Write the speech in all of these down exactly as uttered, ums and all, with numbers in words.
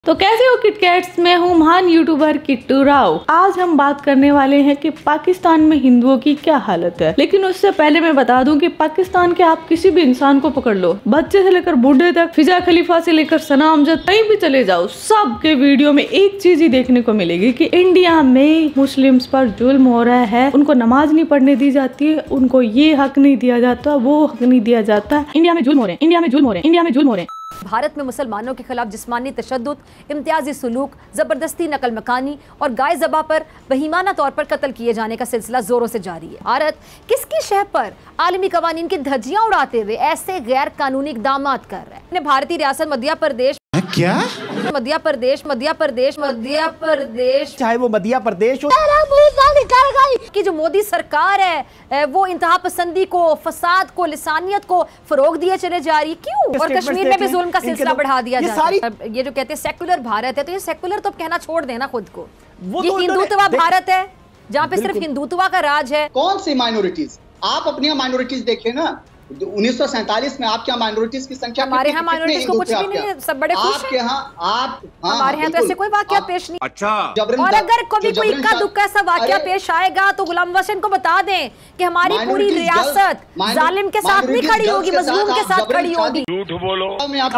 तो कैसे हो किटकैट्स, मैं हूँ महान यूट्यूबर किट्टू राव। आज हम बात करने वाले हैं कि पाकिस्तान में हिंदुओं की क्या हालत है। लेकिन उससे पहले मैं बता दूं कि पाकिस्तान के आप किसी भी इंसान को पकड़ लो, बच्चे से लेकर बूढ़े तक, फिजा खलीफा से लेकर सना अमजद, कहीं भी चले जाओ, सबके वीडियो में एक चीज ही देखने को मिलेगी कि इंडिया में मुस्लिम्स पर जुल्म हो रहा है, उनको नमाज नहीं पढ़ने दी जाती है, उनको ये हक नहीं दिया जाता, वो हक नहीं दिया जाता। इंडिया में जुल्म हो रहे हैं, इंडिया में जुल्म हो रहे हैं, इंडिया में जुल्म हो रहे हैं। भारत में मुसलमानों के खिलाफ जिस्मानी तशद्दुद, इम्तियाजी सुलूक, ज़बरदस्ती नकल मकानी और गाय ज़बा पर बहीमाना तौर पर कत्ल किए जाने का सिलसिला जोरों से जारी है। भारत किसकी शह पर आलमी कवानीन की धज्जियां उड़ाते हुए ऐसे गैर कानूनी इक़दाम कर रहा है। भारतीय रियासत मध्य प्रदेश क्या मध्य प्रदेश मध्य प्रदेश मध्य प्रदेश चाहे वो मध्य प्रदेश हो की जो मोदी सरकार है वो इंतहा पसंदी को, फसाद को, लिसानियत को फरोग दिए चले जा रही है। क्यों? और कश्मीर में भी जुल्म का सिलसिला बढ़ा दिया जा रहा है। ये जो कहते हैं सेकुलर भारत है, तो ये सेकुलर तो कहना छोड़ देना खुद को। ये हिंदुत्व भारत है जहाँ पे सिर्फ हिंदुत्व का राज है। कौन सी माइनॉरिटीज? आप अपनी माइनॉरिटीज देखें ना, उन्नीस सौ सैंतालीस में आपके यहाँ माइनॉरिटीज की संख्या हमारे यहाँ माइनॉरिटीज को कुछ भी नहीं है, सब बड़े खुश हैं। यहाँ आप हाँ, हमारे यहाँ तो ऐसे कोई वाकया पेश नहीं। अच्छा, और अगर कभी कोई इक्का दुक्का ऐसा वाकया पेश आएगा तो गुलाम वसन को बता दें कि हमारी पूरी रियासत जालिम के साथ नहीं खड़ी होगी, मजलूम के साथ खड़ी होगी। झूठ बोलो,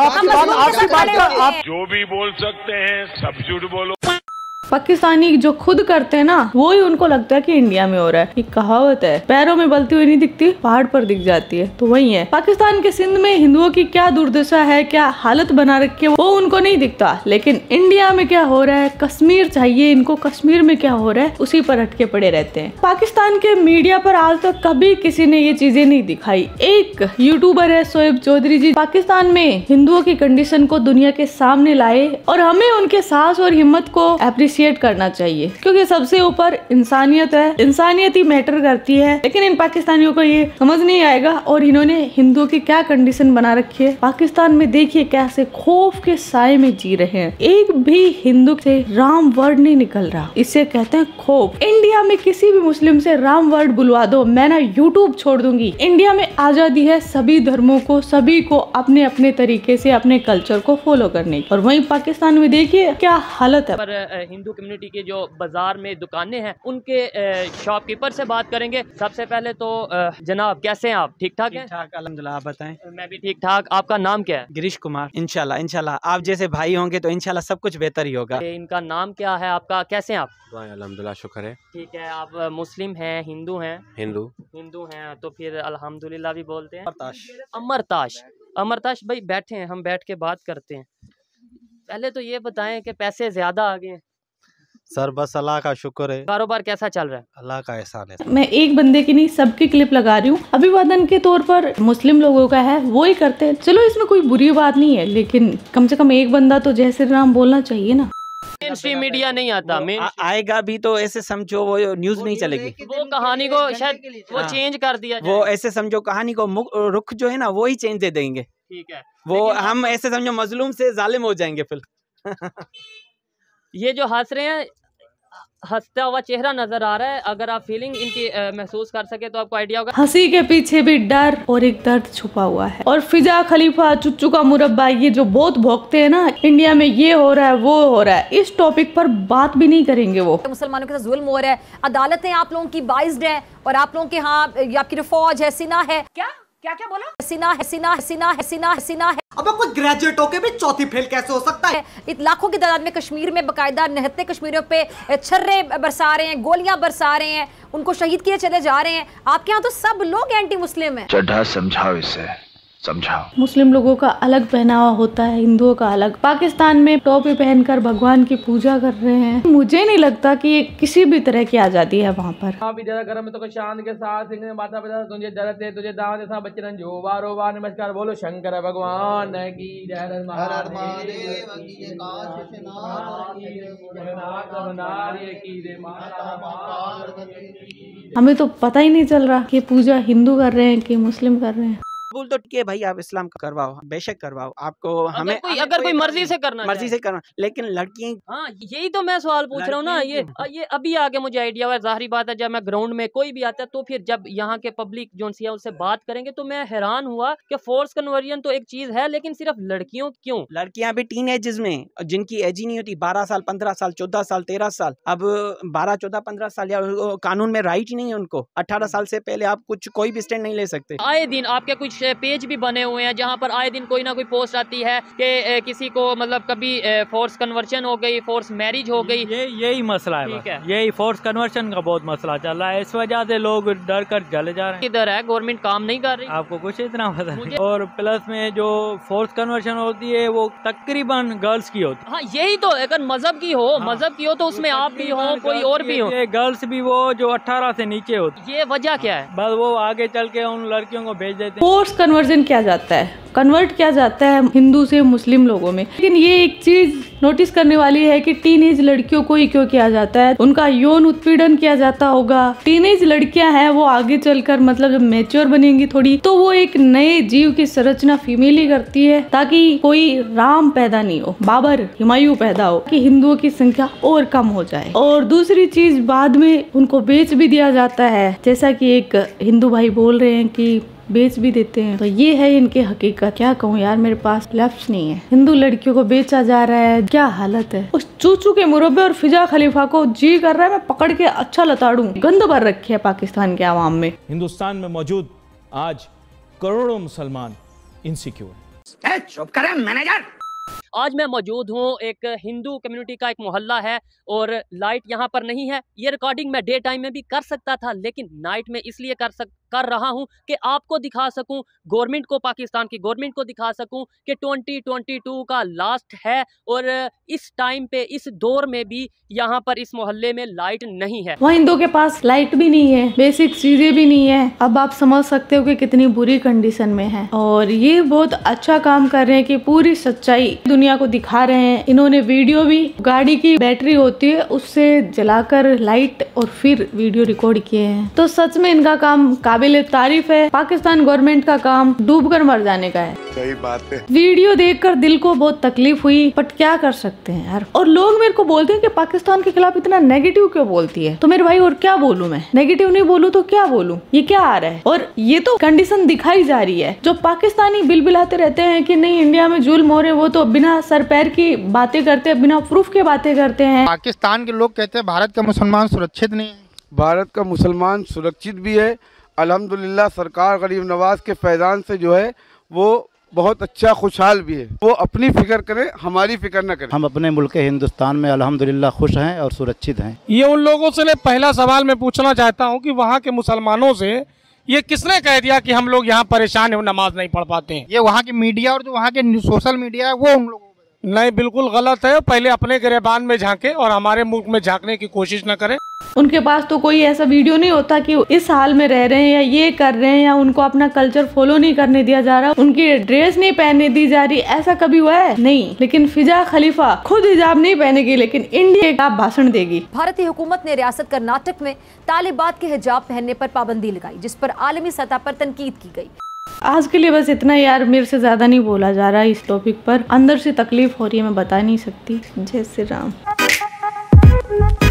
आप जो भी बोल सकते हैं सब झूठ बोलो। पाकिस्तानी जो खुद करते हैं ना, वो ही उनको लगता है कि इंडिया में हो रहा है। एक कहावत है, पैरों में बलती हुई नहीं दिखती, पहाड़ पर दिख जाती है। तो वही है, पाकिस्तान के सिंध में हिंदुओं की क्या दुर्दशा है, क्या हालत बना रखी है, वो उनको नहीं दिखता। लेकिन इंडिया में क्या हो रहा है, कश्मीर चाहिए इनको, कश्मीर में क्या हो रहा है उसी पर अटके पड़े रहते हैं। पाकिस्तान के मीडिया पर आज तक कभी किसी ने ये चीजें नहीं दिखाई। एक यूट्यूबर है शोएब चौधरी जी, पाकिस्तान में हिंदुओं की कंडीशन को दुनिया के सामने लाए और हमें उनके साहस और हिम्मत को अप्रिशिएट करना चाहिए, क्योंकि सबसे ऊपर इंसानियत है, इंसानियत ही मैटर करती है। लेकिन इन पाकिस्तानियों को ये समझ नहीं आएगा और इन्होंने हिंदुओं की क्या कंडीशन बना रखी है। पाकिस्तान में देखिए कैसे खौफ के साए में जी रहे हैं। एक भी हिंदू से राम वर्ड नहीं निकल रहा, इसे कहते हैं खौफ। इंडिया में किसी भी मुस्लिम से राम वर्ड बुलवा दो, मैं ना यूट्यूब छोड़ दूंगी। इंडिया में आजादी है सभी धर्मों को, सभी को अपने अपने तरीके से अपने कल्चर को फॉलो करने की। और वहीं पाकिस्तान में देखिए क्या हालत है। पर हिंदू कम्युनिटी के जो बाजार में दुकानें हैं उनके शॉपकीपर से बात करेंगे। सबसे पहले तो जनाब कैसे हैं आप? ठीक ठाक हैं? ठीक अल्हम्दुलिल्लाह, आप बताएं। मैं भी ठीक ठाक। आपका नाम क्या है? गिरीश कुमार। इंशाल्लाह इंशाल्लाह आप जैसे भाई होंगे तो इंशाल्लाह सब कुछ बेहतर ही होगा। इनका नाम क्या है आपका? कैसे हैं आप? अल्हम्दुलिल्लाह शुक्र है। ठीक है। आप मुस्लिम हैं, हिंदू हैं? हिंदू हिंदू हैं तो फिर अल्हम्दुलिल्लाह भी बोलते हैं। अमरताश अमरताश अमरताश भाई बैठे हैं, हम बैठ के बात करते हैं। पहले तो ये बताएं कि पैसे ज्यादा आ गए? सर बस अल्लाह का शुक्र है। कारोबार कैसा चल रहा है? अल्लाह का एहसान है। मैं एक बंदे की नहीं सबकी क्लिप लगा रही हूँ। अभिवादन के तौर पर मुस्लिम लोगों का है, वो ही करते हैं। चलो इसमें कोई बुरी बात नहीं है, लेकिन कम से कम एक बंदा तो जय श्री राम बोलना चाहिए ना। मेन स्ट्रीम मीडिया नहीं आता। मेन आ, आएगा भी तो ऐसे समझो वो न्यूज नहीं चलेगी। वो कहानी को शायद वो चेंज कर दिया जाए। वो ऐसे समझो कहानी को रुख जो है ना वो ही चेंज दे देंगे। ठीक है। वो हम ऐसे समझो मजलूम से जालिम हो जाएंगे फिर। ये जो हंस रहे हैं, हंसता हुआ चेहरा नजर आ रहा है। अगर आप फीलिंग इनकी आ, महसूस कर सके तो आपको आइडिया होगा। हंसी के पीछे भी डर और एक दर्द छुपा हुआ है। और फिजा खलीफा, चुच्चू का मुरब्बा, ये जो बहुत भोगते हैं ना, इंडिया में ये हो रहा है वो हो रहा है, इस टॉपिक पर बात भी नहीं करेंगे। वो मुसलमानों के साथ जुल्म हो रहा है, अदालतें आप लोगों की बाइज्ड है और आप लोगों के यहाँ आपकी जो फौज है, सीना है, क्या क्या क्या बोला, सीना है, सीना है, सीना है, सीना है, सीना है। अब कोई ग्रेजुएट होके भी चौथी फेल कैसे हो सकता है? लाखों की तादाद में कश्मीर में बकायदा निहत्ते कश्मीरियों पे छर्रे बरसा रहे हैं, गोलियां बरसा रहे हैं, उनको शहीद किए चले जा रहे हैं। आपके यहाँ तो सब लोग एंटी मुस्लिम हैं। चड्ढा समझाओ इसे, समझाओ। मुस्लिम लोगों का अलग पहनावा होता है, हिंदुओं का अलग। पाकिस्तान में टोपी पहनकर भगवान की पूजा कर रहे हैं। मुझे नहीं लगता कि ये किसी भी तरह की आजादी है वहाँ पर। गर्म तो शान के साथ माता पिता तुझे दरते तुझे दावत सा बच्चन जो बारो बार नमस्कार बोलो शंकर भगवान की जय। हमें तो पता ही नहीं चल रहा कि पूजा हिंदू कर रहे हैं कि मुस्लिम कर रहे हैं। बोल तो ठीक है भाई, आप इस्लाम करवाओ, बेशक करवाओ, आपको हमें कोई अगर कोई मर्जी से करना मर्जी से करना, लेकिन लड़की, हाँ यही तो मैं सवाल पूछ रहा हूँ ना। ये ये अभी आके मुझे आइडिया हुआ, जाहिर बात है जब मैं ग्राउंड में कोई भी आता है तो फिर जब यहाँ के पब्लिक जो है उससे बात करेंगे तो मैं हैरान हुआ कि फोर्स कन्वर्जन तो एक चीज है, लेकिन सिर्फ लड़कियों क्यों? लड़कियां भी टीन एज में, जिनकी एज ही नहीं होती, बारह साल पंद्रह साल चौदह साल तेरह साल, अब बारह चौदह पंद्रह साल या कानून में राइट ही नहीं है उनको, अठारह साल से पहले आप कुछ कोई भी स्टैंड नहीं ले सकते। आए दिन आपके कुछ पेज भी बने हुए हैं जहाँ पर आए दिन कोई ना कोई पोस्ट आती है कि किसी को मतलब कभी फोर्स कन्वर्जन हो गई, फोर्स मैरिज हो गई। ये यही मसला है, है। यही फोर्स कन्वर्जन का बहुत मसला चल रहा है, इस वजह से लोग डर कर चले जा रहे हैं। किधर है गवर्नमेंट काम नहीं कर रही, आपको कुछ इतना पता नहीं। और प्लस में जो फोर्स कन्वर्जन होती है वो तकरीबन गर्ल्स की होती है। हाँ यही तो, अगर मजहब की हो, हाँ, मजहब की हो तो उसमें आप भी हो, कोई और भी हो, गर्ल्स भी वो जो अठारह से नीचे होती। ये वजह क्या है? बस वो आगे चल के उन लड़कियों को भेज देते हैं। फोर्स कन्वर्जन किया जाता है, कन्वर्ट किया जाता है हिंदू से मुस्लिम लोगों में। लेकिन ये एक चीज नोटिस करने वाली है कि टीनेज लड़कियों को ही क्यों किया जाता है, उनका यौन उत्पीड़न किया जाता होगा। टीनेज लड़कियां हैं वो आगे चलकर मतलब जब मैच्योर बनेंगी थोड़ी, तो वो एक नए जीव की संरचना फीमेल ही करती है, ताकि कोई राम पैदा नहीं हो, बाबर हुमायूं पैदा हो, कि हिंदुओं की संख्या और कम हो जाए। और दूसरी चीज, बाद में उनको बेच भी दिया जाता है, जैसा कि एक हिंदू भाई बोल रहे हैं कि बेच भी देते हैं। तो ये है इनकी हकीकत। क्या कहूँ यार, मेरे पास लफ्ज़ नहीं है। हिंदू लड़कियों को बेचा जा रहा है, क्या हालत है। उस चूचू के मुरब्बे और फिजा खलीफा को जी कर रहा है मैं पकड़ के अच्छा लताड़ू। गंद भर रखी है पाकिस्तान के आवाम में। हिंदुस्तान में मौजूद आज करोड़ों मुसलमान इनसिक्योर है। चुप करें मैनेजर। आज मैं मौजूद हूँ एक हिंदू कम्युनिटी का एक मोहल्ला है और लाइट यहाँ पर नहीं है। ये रिकॉर्डिंग मैं डे टाइम में भी कर सकता था, लेकिन नाइट में इसलिए कर सक कर रहा हूँ कि आपको दिखा सकूं, गवर्नमेंट को, पाकिस्तान की गवर्नमेंट को दिखा सकूं कि ट्वेंटी ट्वेंटी टू का लास्ट है और इस टाइम पे, इस दौर में भी यहाँ पर इस मोहल्ले में लाइट नहीं है। वहाँ हिंदुओं के पास लाइट भी नहीं है, बेसिक चीजें भी नहीं है। अब आप समझ सकते हो कि कितनी बुरी कंडीशन में है। और ये बहुत अच्छा काम कर रहे हैं कि पूरी सच्चाई दुनिया को दिखा रहे हैं। इन्होंने वीडियो भी, गाड़ी की बैटरी होती है उससे जलाकर लाइट और फिर वीडियो रिकॉर्ड किए हैं। तो सच में इनका काम काबिल तारीफ है। पाकिस्तान गवर्नमेंट का काम डूबकर मर जाने का है। सही बात है। वीडियो देखकर दिल को बहुत तकलीफ हुई, बट क्या कर सकते हैं यार। और लोग मेरे को बोलते हैं कि पाकिस्तान के खिलाफ इतना नेगेटिव क्यों बोलती है। तो मेरे भाई और क्या बोलूं मैं, नेगेटिव नहीं बोलूं तो क्या बोलूं, ये क्या आ रहा है। और ये तो कंडीशन दिखाई जा रही है। जो पाकिस्तानी बिलबिलाते रहते हैं कि नहीं इंडिया में जुल्म हो रहे, वो तो बिना सर पैर की बातें करते हैं, बिना प्रूफ के बातें करते हैं। पाकिस्तान के लोग कहते हैं भारत का मुसलमान सुरक्षित नहीं है। भारत का मुसलमान सुरक्षित भी है। अल्हम्दुलिल्लाह सरकार गरीब नवाज के फैजान से जो है वो बहुत अच्छा खुशहाल भी है। वो अपनी फिक्र करे, हमारी फिक्र न करे। हम अपने मुल्क हिंदुस्तान में अल्हम्दुलिल्लाह खुश हैं और सुरक्षित हैं। ये उन लोगों से मैं पहला सवाल मैं पूछना चाहता हूँ कि वहाँ के मुसलमानों से ये किसने कह दिया कि हम लोग यहाँ परेशान हैं, नमाज नहीं पढ़ पाते हैं। ये वहाँ की मीडिया और जो वहाँ के सोशल मीडिया है वो उन लोगों नहीं, बिल्कुल गलत है। पहले अपने गिरबान में झांके और हमारे मुल्क में झांकने की कोशिश न करें। उनके पास तो कोई ऐसा वीडियो नहीं होता कि इस हाल में रह रहे हैं या ये कर रहे हैं या उनको अपना कल्चर फॉलो नहीं करने दिया जा रहा, उनकी ड्रेस नहीं पहनने दी जा रही, ऐसा कभी हुआ है? नहीं। लेकिन फिजा खलीफा खुद हिजाब नहीं पहनेगी लेकिन इंडिया का भाषण देगी। भारतीय हुकूमत ने रियासत कर्नाटक में तालिबात के हिजाब पहनने पर पाबंदी लगाई, जिस पर आलमी सतह पर तनकीद की गई। आज के लिए बस इतना यार, मेरे से ज्यादा नहीं बोला जा रहा इस टॉपिक पर। अंदर से तकलीफ हो रही है, मैं बता नहीं सकती। जय श्री राम।